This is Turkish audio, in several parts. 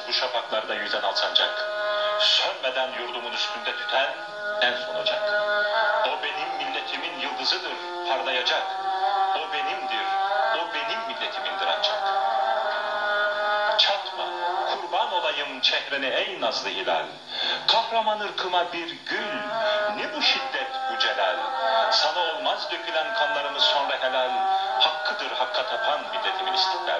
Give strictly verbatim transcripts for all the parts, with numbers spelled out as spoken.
bu şafaklarda yüzen alsancak. Sönmeden yurdumun üstünde tüten en son ocak. O benim milletimin yıldızıdır, parlayacak. O benimdir, o benim milletimindir ancak. Çatma, kurban olayım çehrene ey nazlı hilal. Kahraman ırkıma bir gül, ne bu şiddet bu celal. Sana olmaz dökülen kanlarımız sonra helal. Hakkıdır hakka tapan milletimin istiklal.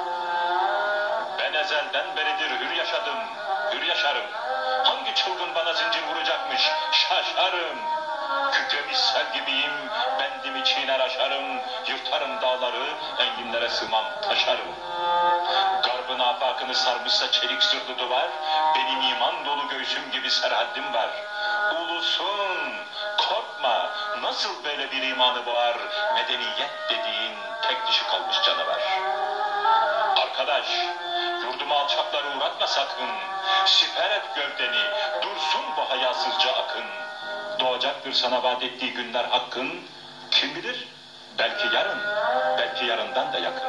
Ben ezelden beridir hür yaşadım, hür yaşarım. Hangi çılgın bana zincir vuracakmış, şaşarım. Kükremiş sel gibiyim, bendimi çiğner aşarım. Yırtarım dağları, enginlere sığmam taşarım. Garbın afakını sarmışsa çelik zırhlı duvar, benim iman dolu göğsüm gibi serhaddim var. Ulusun, korkma, nasıl böyle bir imanı boğar, medeniyet dediğin tek dişi kalmış canavar. Arkadaş, yurdumu alçaklara uğratma sakın, siper et gövdeni, dursun bu hayasızca akın. Doğacaktır sana vaat ettiği günler hakkın, kim bilir, belki yarın, belki yarından da yakın.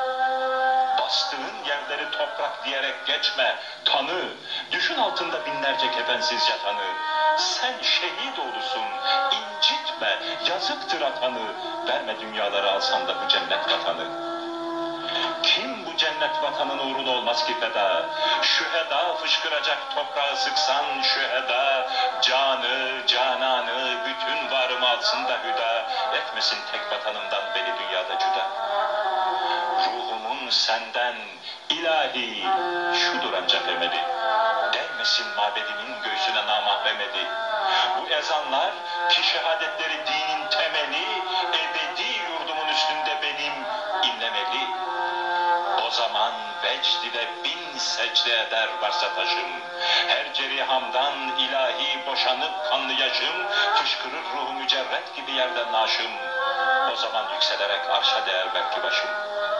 Bastığın yerleri toprak diyerek geçme, tanı, düşün altında binlerce kefensiz yatanı. Sen şehit olusun, incitme, yazıktır atanı, verme dünyaları alsan da bu cennet vatanı. Kim bu cennet vatanın uğruna olmaz ki feda? Şüheda fışkıracak toprağı sıksan şüheda, canı, cananı, bütün varımı alsın da hüda, etmesin tek vatanımdan beni dünyada cüda. Ruhumun senden ilahi şudur ancak emeli, değmesin mabedimin göğsüne namahrem edi. Bu ezanlar ki şehadetleri dinin temeli, ebedi yurdumun üstünde benim inlemeli. O zaman vecd ile bin secde eder varsa taşım, her cerihamdan ilahi boşanıp kanlı yaşım, fışkırır ruhu mücerret gibi yerden naşım. O zaman yükselerek arşa değer belki başım.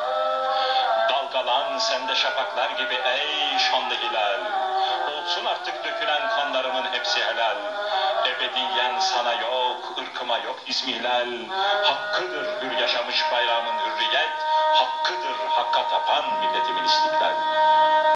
Dalgalan sende şafaklar gibi ey şanlı hilal, olsun artık dökülen kanlarımın hepsi helal. Ebediyen sana yok, ırkıma yok ismihlal. Hakkıdır hür yaşamış bayrağımın hürriyet, hakkıdır hakka tapan milletimin istiklal.